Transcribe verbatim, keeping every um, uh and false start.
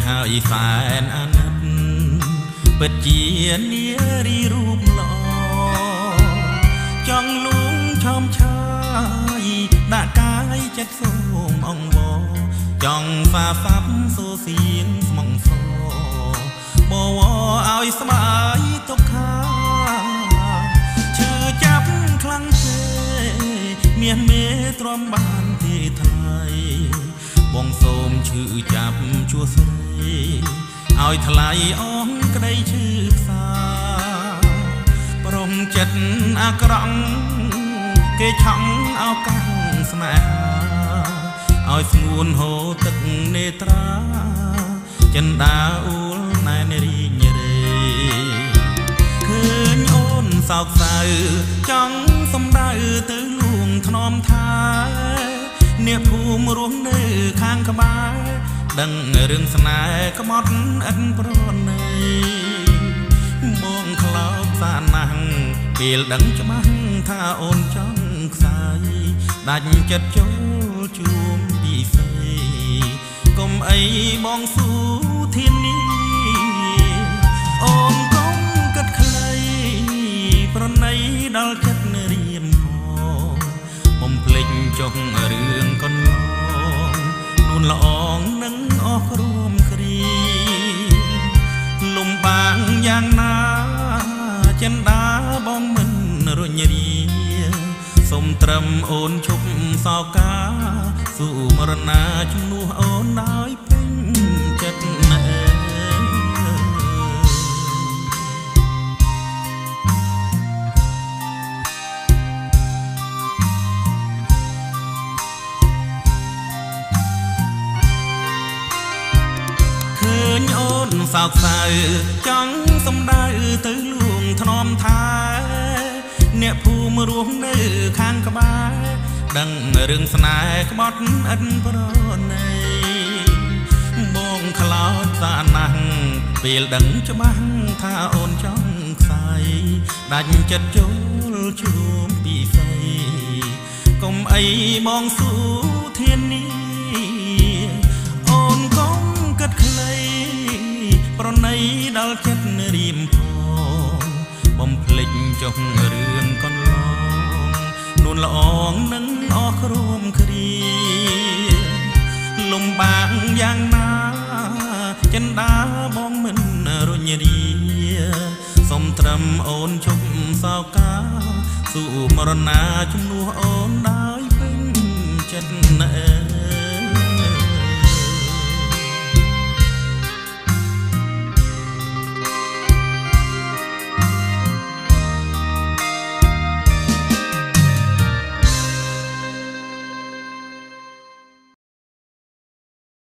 ហើយសែនអាណិតពិតជានារីរូបល្អចង់លួងឆោមឆាយដាក់កាយចិត្តសូមអង្វរចង់ហ្វាហ្វាប់សូសៀងស្មងសបវឲ្យស្បាយទុកខាឈឺចាប់ខ្លាំងទេមានមេទ្រាំបានទីថ្លៃបងសូមឈឺចាប់ជួស្រីឲ្យថ្លៃអងក្តីឈឺផ្សាព្រមចិត្តអាក្រក់គេឆក់ឱកាសស្នេហាឲ្យស្ងួនហូរទឹកនេត្រាចិនដាអ៊ូលណែនរីញរេឃើញអូនសោកសៅចង់សំដៅទៅលួងថ្នមថាអ្នកភូមិរស់នៅខាងក្បែរដឹងរឿងស្នេហ៍ក្បត់ឥតប្រណីមកខ្លោចសាណាស់ពេលដឹងច្បាស់ថាអូនចង់ខ្សាយដាច់ចិត្តចូលជួមពីស្រីកុំអីបងស៊ូធានីអូនកុំគិតខ្លីប្រណីដល់ចិត្តរៀមផងបំភ្លេចចុងរឿងកន្លងនួនល្អងនឹងអស់រួមគ្រីលំបាំងយ៉ាងណាចិនដាបងមិនរញរាសូមត្រឹមអូនឈប់សោកាស៊ូមរណាជំនួសអូនដោយពេញចិត្តណែឃើញអូនសោកសៅចង់សំដៅទៅលួងថ្នមថាអ្នកភូមិរស់នៅខាងក្បែរដឹងរឿងស្នេហ៍ក្បត់ឥតប្រណីបងខ្លោចសាណាស់ពេលដឹងច្បាស់ថាអូនចង់ខ្សាយដាច់ចិត្តចូលជួមពីស្រីកុំអីបងស៊ូធានីអូនកុំគិតខ្លីប្រណីដល់ចិត្តរៀមផងបំភ្លេចចុងរឿងកន្លងនួនល្អងនឹងអស់រួមគ្រាលំបាំងយ៉ាងណាចិនដាបងមិនរញរាសូមត្រឹមអូនជប់សោកាស៊ូមរណាជំនួសអូនដោយពេញចិត្តណែ